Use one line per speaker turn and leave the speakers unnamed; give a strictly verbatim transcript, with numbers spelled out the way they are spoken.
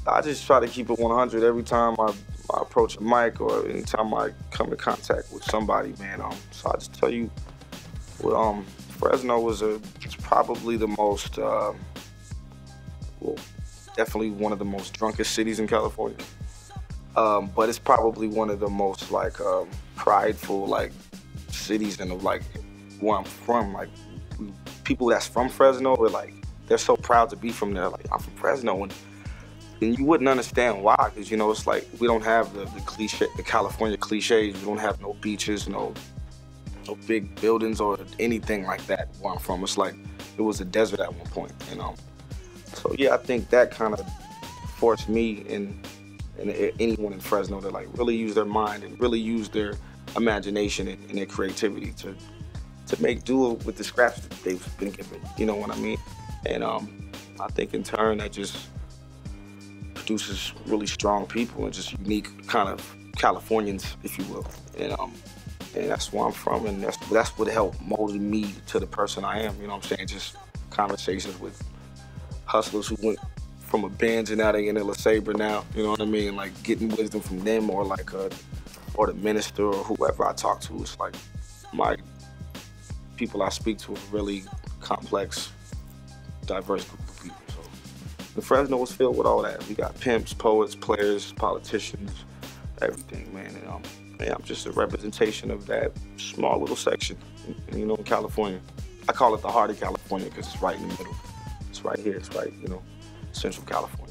I just try to keep it one hundred every time I, I approach a mic or anytime I come in contact with somebody, man. Um, so I just tell you, well, um, Fresno was a, it's probably the most, uh, well, definitely one of the most drunkest cities in California. Um, but it's probably one of the most like um, prideful like cities in the like where I'm from. Like we, people that's from Fresno are like they're so proud to be from there. Like I'm from Fresno, and and you wouldn't understand why, because you know it's like we don't have the, the cliche, the California cliches. We don't have no beaches, no no big buildings or anything like that. Where I'm from, it's like it was a desert at one point, you know. So yeah, I think that kind of forced me and and anyone in Fresno to like really use their mind and really use their imagination and, and their creativity to to make do with the scraps that they've been given. You know what I mean? And um, I think in turn that just produces really strong people and just unique kind of Californians, if you will. And um, and that's where I'm from, and that's that's what helped molded me to the person I am. You know what I'm saying? Just conversations with hustlers who went from a Benz and now they in a LeSabre now, you know what I mean? Like getting wisdom from them, or like a, or the minister or whoever I talk to. It's like my people I speak to are really complex, diverse group of people. So the Fresno is filled with all that. We got pimps, poets, players, politicians, everything, man. And um, man, I'm just a representation of that small little section, you know, in California. I call it the heart of California because it's right in the middle. It's right here. It's right, you know, Central California.